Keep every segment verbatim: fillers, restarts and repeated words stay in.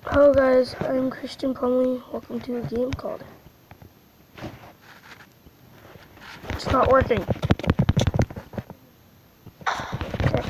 Hello guys, I'm Christian Plumley. Welcome to a game called... It's not working. Okay.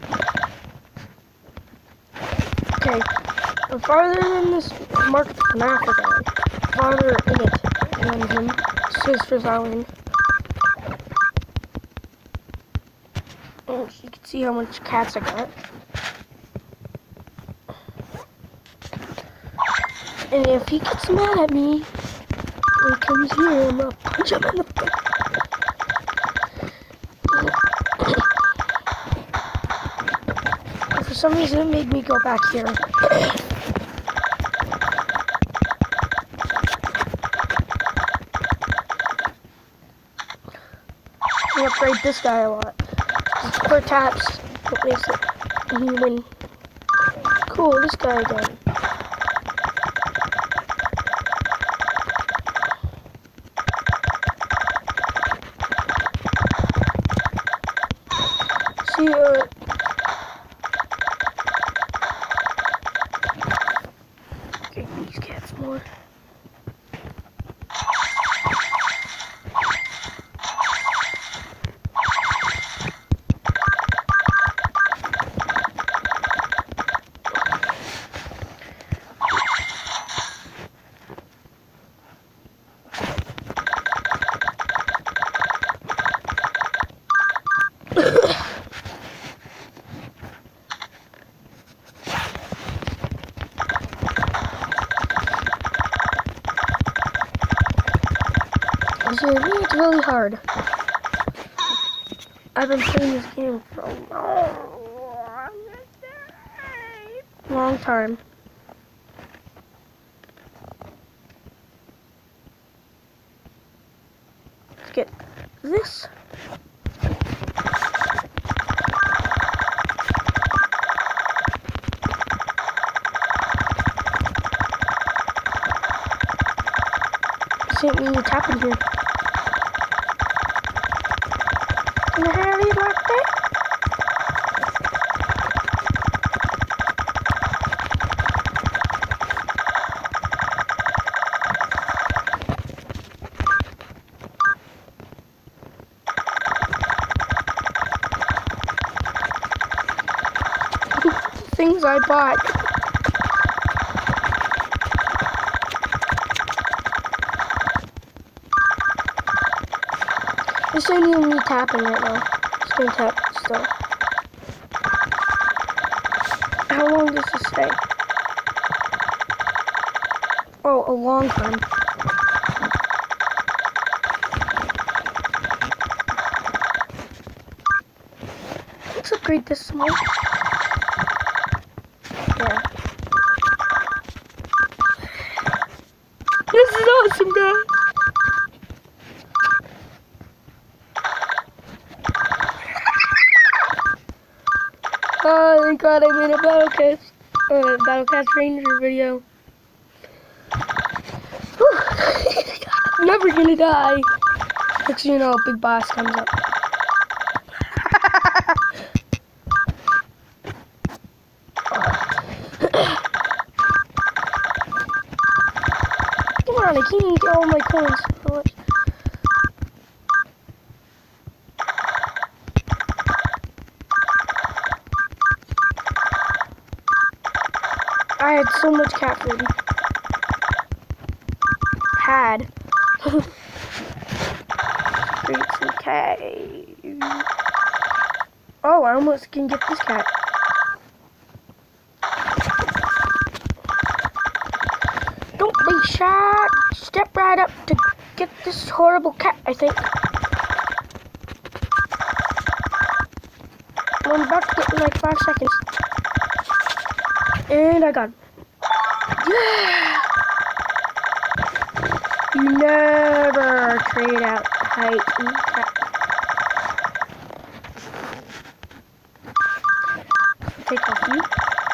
Okay. I'm farther than this Mark FNAF guy. Farther in it than him. Sis for Zalin. Oh, you can see how much cats I got. And if he gets mad at me when he comes here, I'm gonna punch him in the face. For some reason, it made me go back here. I upgrade this guy a lot. Just four taps, what makes it human. Cool, this guy again. See, uh, okay, these cats more. So it's really hard. I've been playing this game for a long, long time. Let's get this. Sent me tapping here. Can I have you like that? Things I bought. This ain't even me tapping right now. Just gonna tap still. How long does this stay? Oh, a long time. Let's upgrade this some more. Yeah. This is awesome, guys. Oh, thank God I made a Battle Cats, uh, Battle Cats Ranger video. Whew. I'm never gonna die. Next thing you know, a big boss comes up. Come on, I can't even get all my coins. I had so much cat food. Had. Create some cat. Oh, I almost can get this cat. Don't be shy. Step right up to get this horrible cat, I think. I'm about to get in like five seconds. And I got him. Yeah! You never trade out height and cat. Take off you.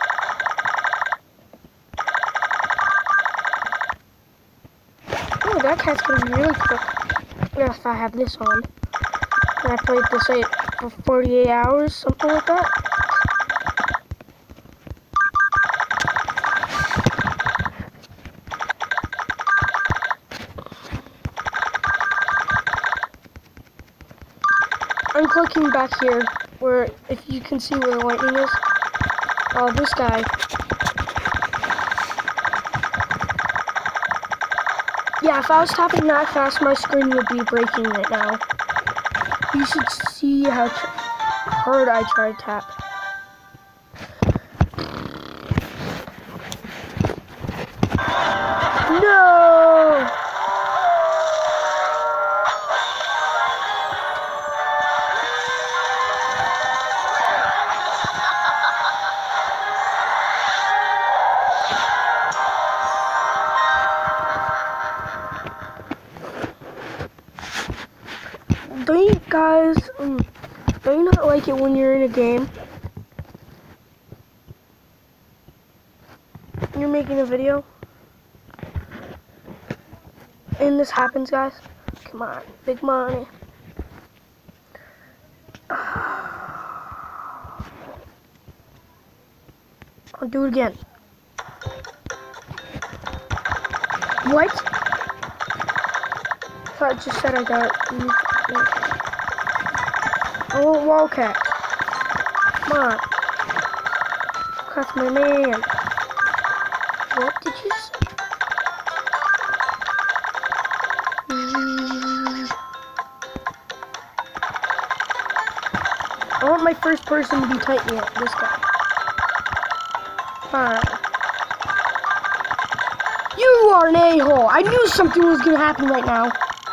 Oh, that cat's gonna be really quick. If I have this on. And I played this like for forty-eight hours, something like that. clicking back here, where if you can see where the lightning is. Oh, this guy. Yeah, if I was tapping that fast, my screen would be breaking right now. You should see how hard I try to tap. No! Don't you guys, um, don't you not like it when you're in a game? You're making a video? And this happens, guys? Come on, big money. I'll do it again. What? I thought it just said I got it. I want Wildcat. Come on. That's my man. What did you say? I want my first person to be Titan yet, this guy. Fine. You are an a-hole. I knew something was gonna happen right now.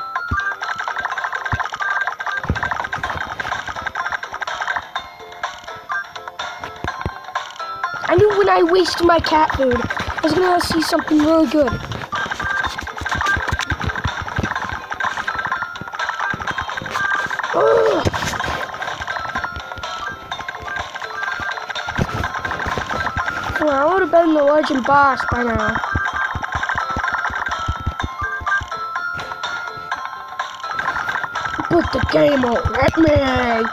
I knew when I wasted my cat food, I was gonna see something really good. Ugh. Well, I would have been the legend boss by now. Put the game on, let me.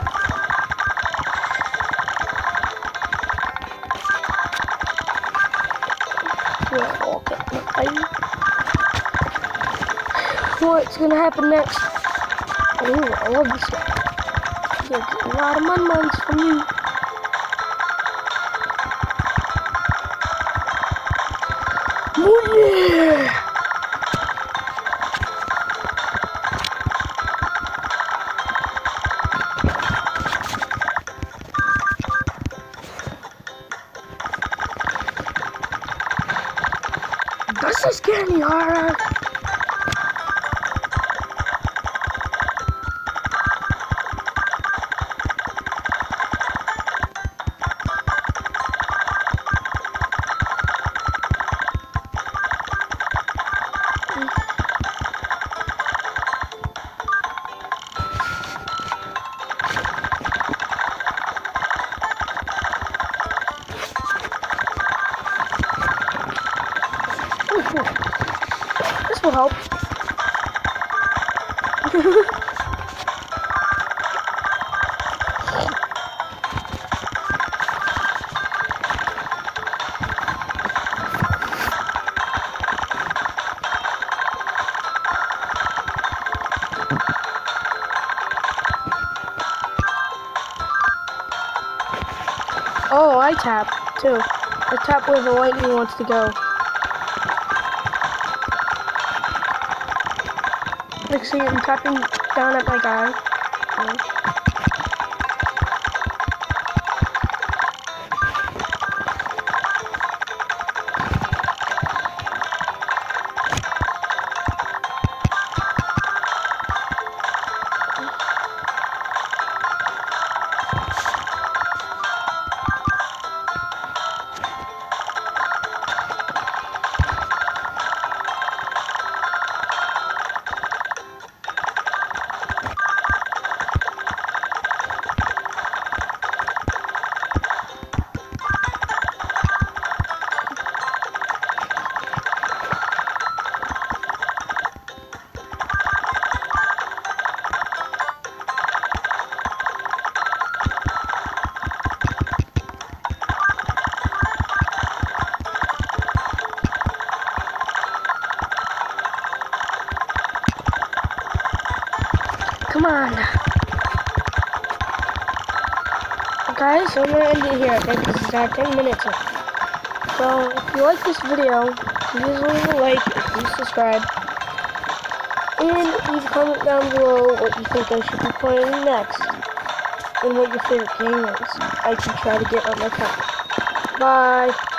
What's gonna happen next? Oh, I love this guy. You'll get a lot of mun muns from you. Oh yeah! Does this get any harder? This will help. Oh, I tap too. I tap where the lightning wants to go. Like, see, I'm tapping down at my guy. Okay. Come on. guys, I'm gonna end it here, okay, because it's at ten minutes in. So, if you like this video, please leave a like and please subscribe. And leave a comment down below what you think I should be playing next. And what your favorite game is. I can try to get on my channel. Bye.